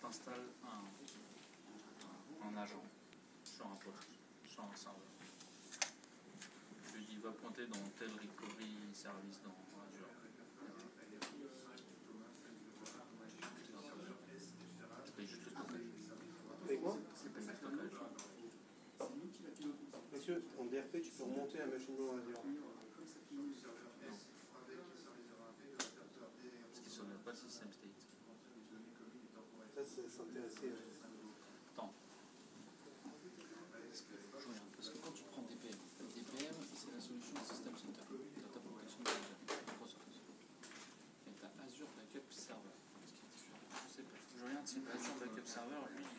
t'installes un agent sur un poste, sur un serveur. Je lui dis va pointer dans tel recovery service dans Azure. Je paye juste le stockage. Avec moi? Je paye le stockage. Monsieur, en DRP, tu peux remonter un machine dans Azure. Parce qu'il ne sauvegarde pas le système state. Ça, c'est s'intéresser. Attends. Parce que quand tu prends DPM, DPM c'est la solution de System Center, Data Protection Manager, Microsoft. Et tu as Azure Backup Server, ce qui est différent. Je sais pas, je regarde si Azure Backup Server, lui,